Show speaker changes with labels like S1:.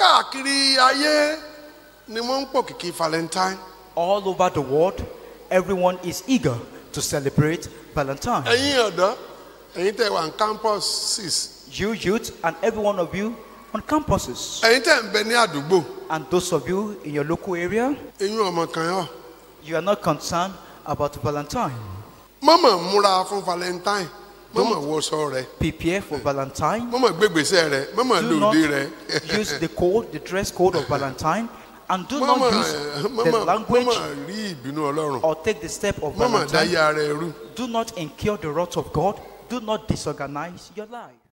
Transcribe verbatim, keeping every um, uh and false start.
S1: káàkiri ayé ni wọ́n ń pòkìkí valentine.
S2: All over the world, everyone is eager to celebrate Valentine.
S1: Ẹ̀yin ọ̀dọ́, ẹ̀yin tẹ́ wà ní campuses.
S2: You youth and every one of you on campuses.
S1: Ẹ̀yin tẹ́ ń bẹ ní àdúgbò.
S2: And those of you in your local area,
S1: Ẹ̀yin ọmọ kan yọ.
S2: you are not concerned about Valentine.
S1: Mama múra fún valentine. Mama wọṣọ rẹ̀.
S2: Prepare for Valentine.
S1: Mama gbégbèsè rẹ̀. Mama
S2: Do not
S1: lòdì rẹ̀.
S2: use the code, the dress code of Valentine, and do
S1: Mama,
S2: not use the
S1: mama,
S2: language
S1: mama rí ìbínú Ọlọ́run.
S2: or take the step of
S1: Mama
S2: Valentine.
S1: dáyà rẹ̀ rú.
S2: Do not incur the wrath of God. Do not disorganize your life.